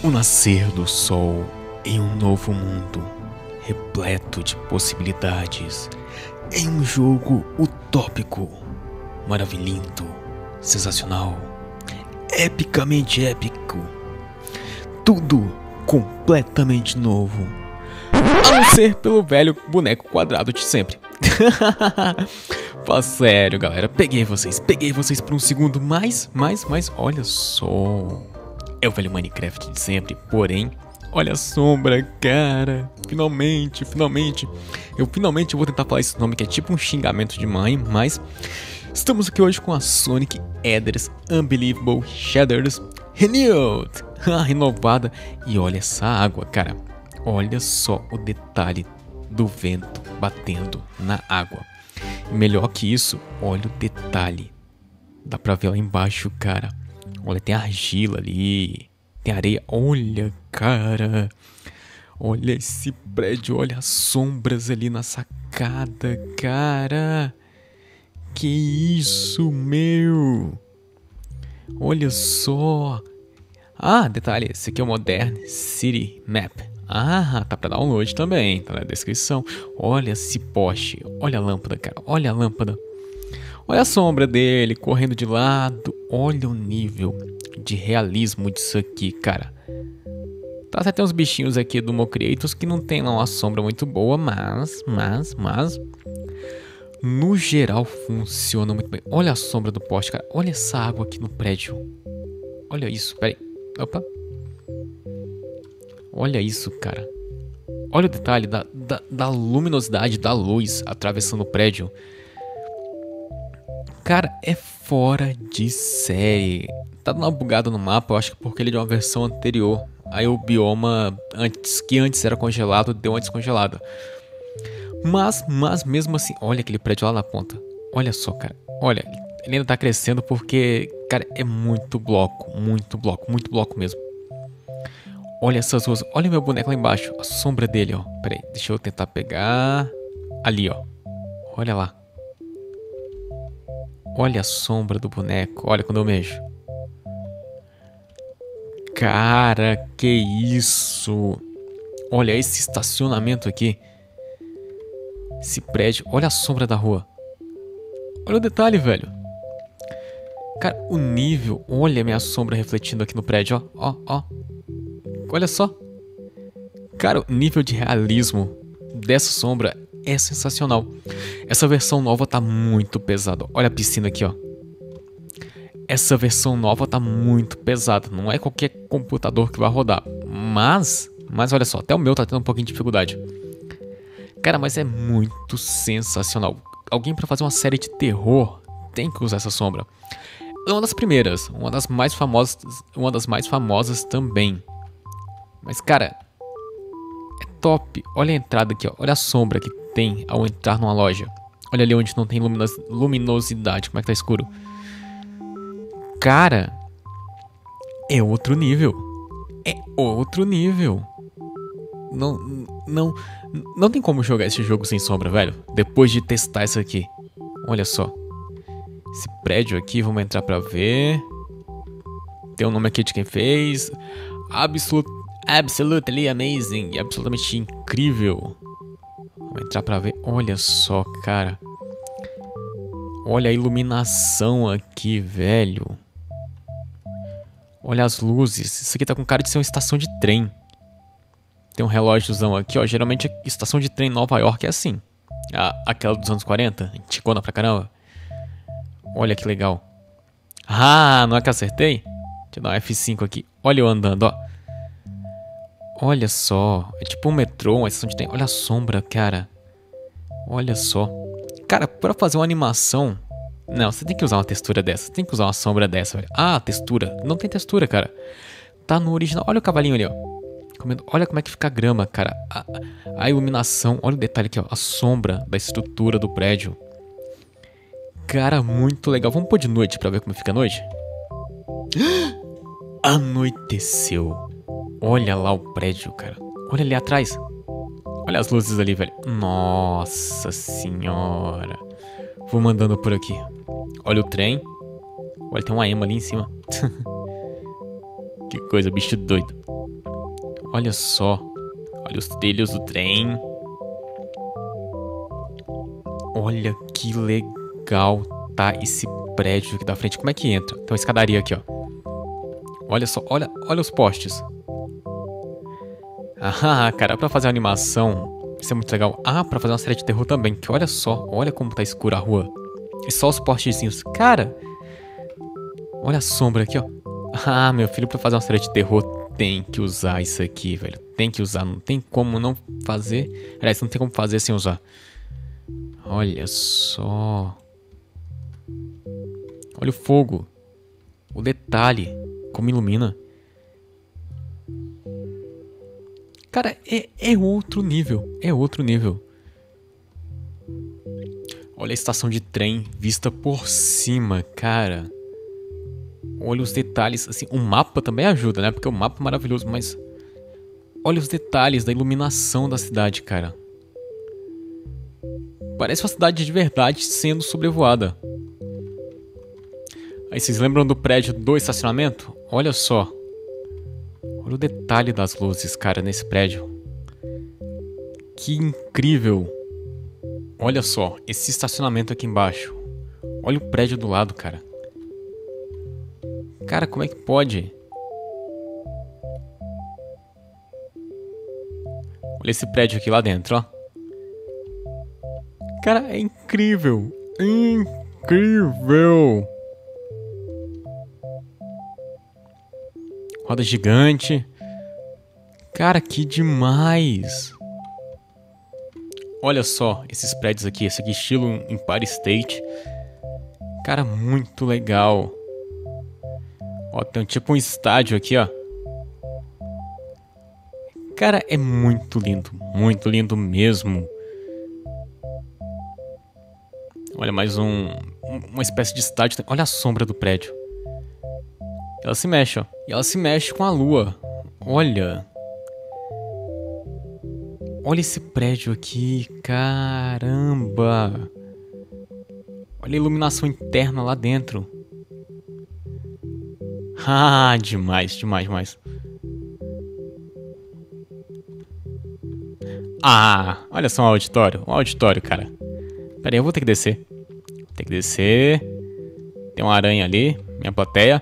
O nascer do sol em um novo mundo, repleto de possibilidades, em um jogo utópico, maravilhoso, sensacional, epicamente épico, tudo completamente novo, a não ser pelo velho boneco quadrado de sempre. Fala sério, galera, peguei vocês por um segundo, mas, olha só, é o velho Minecraft de sempre, porém, olha a sombra, cara, finalmente, eu finalmente vou tentar falar esse nome que é tipo um xingamento de mãe, mas estamos aqui hoje com a Sonic Ethers Unbelievable Shaders Renewed, renovada, e olha essa água, cara, olha só o detalhe do vento batendo na água. E melhor que isso, olha o detalhe. Dá pra ver lá embaixo, cara. Olha, tem argila ali, tem areia. Olha, cara. Olha esse prédio, olha as sombras ali na sacada, cara. Que isso, meu. Olha só. Ah, detalhe, esse aqui é o Modern City Map. Ah, tá pra download também, tá na descrição. Olha esse poste, olha a lâmpada, cara, olha a lâmpada. Olha a sombra dele correndo de lado. Olha o nível de realismo disso aqui, cara. Tá, até tem uns bichinhos aqui do Mocreatos que não tem lá uma sombra muito boa, mas no geral funciona muito bem. Olha a sombra do poste, cara. Olha essa água aqui no prédio. Olha isso, peraí. Opa. Olha isso, cara. Olha o detalhe da luminosidade da luz atravessando o prédio. Cara, é fora de série. Tá dando uma bugada no mapa, eu acho que porque ele é de uma versão anterior. Aí o bioma, que antes era congelado, deu uma descongelada. Mas mesmo assim, olha aquele prédio lá na ponta. Olha só, cara. Olha, ele ainda tá crescendo porque, cara, é muito bloco mesmo. Olha essas ruas, olha meu boneco lá embaixo, a sombra dele, ó. Pera aí, deixa eu tentar pegar. Ali, ó. Olha lá. Olha a sombra do boneco, olha quando eu mexo. Cara, que isso. Olha esse estacionamento aqui. Esse prédio, olha a sombra da rua. Olha o detalhe, velho. Cara, o nível, olha a minha sombra refletindo aqui no prédio, ó. Olha só. Cara, o nível de realismo dessa sombra é sensacional. Essa versão nova tá muito pesada. Olha a piscina aqui, ó. Essa versão nova tá muito pesada. Não é qualquer computador que vai rodar. Mas olha só, até o meu tá tendo um pouquinho de dificuldade. Cara, mas é muito sensacional. Alguém pra fazer uma série de terror tem que usar essa sombra. É uma das primeiras, uma das mais famosas também. Mas, cara, é top. Olha a entrada aqui, ó. Olha a sombra que tem ao entrar numa loja. Olha ali onde não tem luminosidade. Como é que tá escuro? Cara, é outro nível. É outro nível. Não tem como jogar esse jogo sem sombra, velho. Depois de testar isso aqui. Olha só. Esse prédio aqui, vamos entrar pra ver. Tem o nome aqui de quem fez. Absolutely amazing, absolutamente incrível. Vamos entrar pra ver. Olha só, cara. Olha a iluminação aqui, velho. Olha as luzes. Isso aqui tá com cara de ser uma estação de trem. Tem um relógiozão aqui, ó. Geralmente a estação de trem em Nova York é assim. Aquela dos anos 40, antigona pra caramba. Olha que legal. Ah, não é que acertei? Deixa eu dar um F5 aqui. Olha eu andando, ó. Olha só, é tipo um metrô, uma estação de trem. Olha a sombra, cara. Olha só. Cara, pra fazer uma animação... Não, você tem que usar uma textura dessa. Você tem que usar uma sombra dessa, velho. Ah, textura. Não tem textura, cara. Tá no original. Olha o cavalinho ali, ó. Olha como é que fica a grama, cara. A iluminação. Olha o detalhe aqui, ó. A sombra da estrutura do prédio. Cara, muito legal. Vamos pôr de noite pra ver como fica a noite? Anoiteceu. Olha lá o prédio, cara. Olha ali atrás. Olha as luzes ali, velho. Nossa senhora. Vou mandando por aqui. Olha o trem. Olha, tem uma ema ali em cima. Que coisa, bicho doido. Olha só. Olha os trilhos do trem. Olha que legal tá esse prédio aqui da frente. Como é que entra? Tem uma escadaria aqui, ó. Olha só, olha os postes. Ah, cara, pra fazer uma animação, isso é muito legal. Ah, pra fazer uma série de terror também, que olha só, olha como tá escura a rua. E só os postezinhos. Cara, olha a sombra aqui, ó. Ah, meu filho, pra fazer uma série de terror, tem que usar isso aqui, velho. Tem que usar, não tem como não fazer. Aliás, não tem como fazer sem usar. Olha só. Olha o fogo. O detalhe. Como ilumina. Cara, é outro nível. É outro nível. Olha a estação de trem vista por cima, cara. Olha os detalhes. Assim, o mapa também ajuda, né? Porque o mapa é maravilhoso, mas... Olha os detalhes da iluminação da cidade, cara. Parece uma cidade de verdade sendo sobrevoada. Aí vocês lembram do prédio do estacionamento? Olha só. Olha o detalhe das luzes, cara, nesse prédio. Que incrível. Olha só, esse estacionamento aqui embaixo. Olha o prédio do lado, cara. Cara, como é que pode? Olha esse prédio aqui lá dentro, ó. Cara, é incrível. Incrível. Roda gigante. Cara, que demais. Olha só esses prédios aqui. Esse aqui estilo Empire State. Cara, muito legal. Ó, tem tipo um estádio aqui, ó. Cara, é muito lindo mesmo. Olha, mais uma espécie de estádio. Olha a sombra do prédio. Ela se mexe, ó. E ela se mexe com a lua. Olha. Olha esse prédio aqui. Caramba. Olha a iluminação interna lá dentro. Ah, demais. Ah, olha só um auditório. Um auditório, cara. Pera aí, eu vou ter que descer. Tem uma aranha ali. Minha plateia.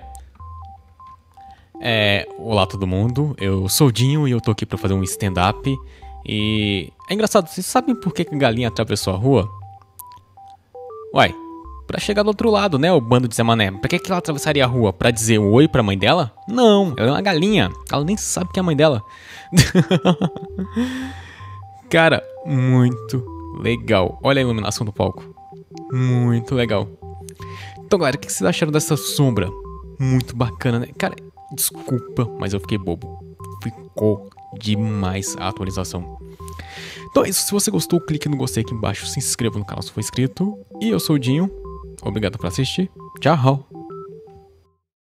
Olá todo mundo, eu sou o Dinho e eu tô aqui pra fazer um stand-up. E é engraçado, vocês sabem por que a galinha atravessou a rua? Uai, pra chegar do outro lado, né, o bando de Zé Mané. Pra que ela atravessaria a rua? Pra dizer oi pra mãe dela? Não, ela é uma galinha, ela nem sabe que é a mãe dela. Cara, muito legal. Olha a iluminação do palco. Muito legal. Então galera, o que vocês acharam dessa sombra? Muito bacana, né? Cara, desculpa, mas eu fiquei bobo. Ficou demais a atualização. Então é isso, se você gostou, clique no gostei aqui embaixo, se inscreva no canal se for inscrito. E eu sou o Dinho, obrigado por assistir, tchau!